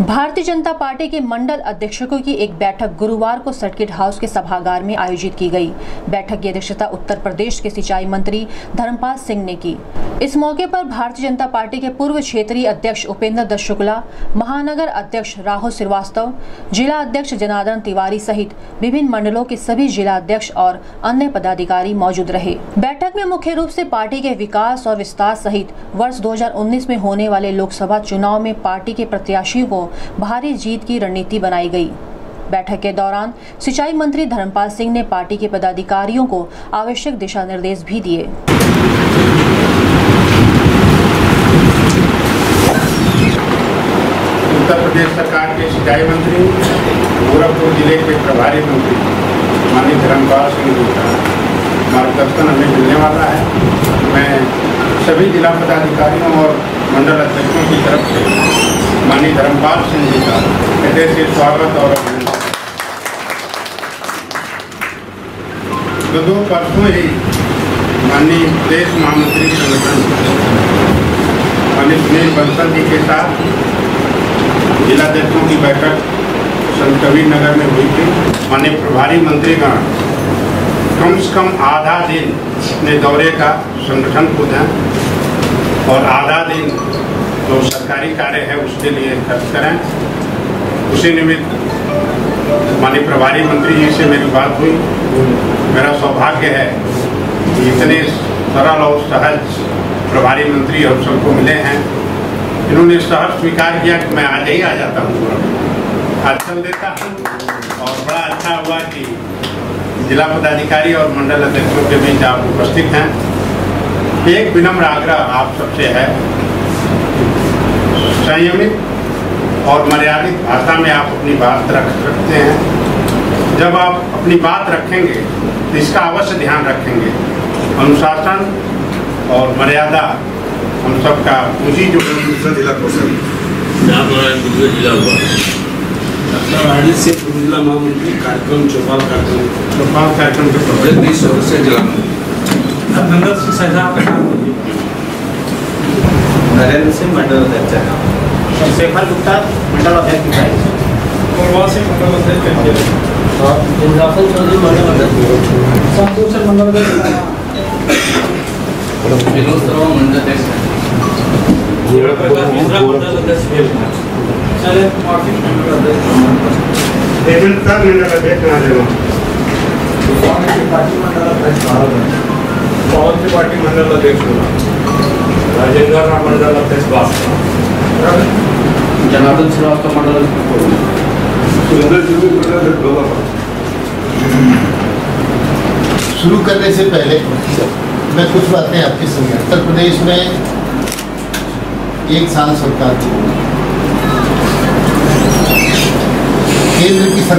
Bharatiya Janata party के मंडल अध्यक्षों की एक बैठक गुरुवार को सर्किट हाउस के सभागार में आयोजित की गई। बैठक की अध्यक्षता उत्तर प्रदेश के सिंचाई मंत्री धर्मपाल सिंह ने की। इस मौके पर भारतीय जनता पार्टी के पूर्व क्षेत्रीय अध्यक्ष उपेंद्र दत्त शुक्ला, महानगर अध्यक्ष राहुल श्रीवास्तव, जिला अध्यक्ष जनार्दन तिवारी सहित विभिन्न मंडलों के सभी जिला अध्यक्ष और अन्य पदाधिकारी मौजूद रहे। बैठक में मुख्य रूप से पार्टी के विकास और विस्तार सहित वर्ष 2019 में होने वाले लोकसभा चुनाव में पार्टी के प्रत्याशियों को भारी जीत की रणनीति बनाई गई। बैठक के दौरान सिंचाई मंत्री धर्मपाल सिंह ने पार्टी के पदाधिकारियों को आवश्यक दिशा निर्देश भी दिए। उत्तर प्रदेश सरकार के सिंचाई मंत्री, गोरखपुर जिले के प्रभारी मंत्री माननीय धर्मपाल सिंह जी का मार्गदर्शन हमें मिलने वाला है। मैं सभी जिला पदाधिकारियों और मंडल अध्यक्षों की तरफ से माननीय धर्मपाल सिंह जी का हृदय से स्वागत और अभिनंदन। दो परसों ही माननीय प्रदेश महामंत्री संगठन माननीय सुनील बंसल जी के साथ जिलाध्यक्षों की बैठक संत कबीर नगर में हुई थी। माननीय प्रभारी मंत्रीगण कम से कम आधा दिन अपने दौरे का संगठन को दें और आधा दिन जो सरकारी कार्य है उसके लिए खर्च करें। उसी निमित्त माननीय प्रभारी मंत्री जी से मेरी बात हुई। मेरा सौभाग्य है कि इतने सरल और सहज प्रभारी मंत्री हम सबको मिले हैं। इन्होंने सहज स्वीकार किया कि मैं आज ही आ जाता हूँ, आज चल देता हूँ। और बड़ा अच्छा हुआ कि जिला पदाधिकारी और मंडल अध्यक्षों के बीच आप उपस्थित हैं। एक विनम्र आग्रह आप सबसे है, संयमित और मर्यादित भाषा में आप अपनी बात रख सकते हैं। जब आप अपनी बात रखेंगे तो इसका अवश्य ध्यान रखेंगे। अनुशासन और मर्यादा हम सबका पूंजी जो जिला से जिला महामंत्री कार्यक्रम चौपाल कार्यक्रम के प्रदेश 20 सदस्य जिला नरेंद्र सिंह मंडल अध्यक्ष, शेखर गुप्ता मंडल अध्यक्ष, मंडल अध्यक्ष और इंद्रासन चौधरी मंडल अध्यक्ष, संतोष मंडल पार्टी मंडल अध्यक्ष राजेंद्र राम मंडल अध्यक्ष, जनार्दन श्रीवास्तव मंडल शुरू करने से पहले मैं कुछ बातें आपके सुनिए। उत्तर प्रदेश में एक साल सरकार थी, केंद्र की